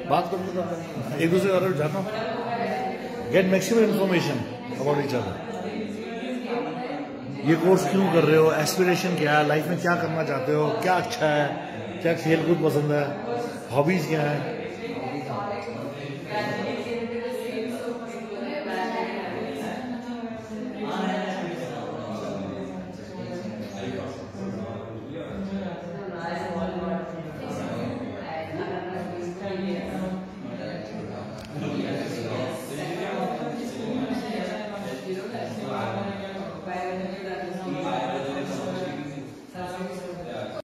बात करते थे एक दूसरे के बारे में जानो, get maximum information about each other. ये कोर्स क्यों कर रहे हो, एस्पिरेशन क्या है, लाइफ में क्या करना चाहते हो, क्या अच्छा है, क्या खेल कूद पसंद है, हॉबीज क्या है।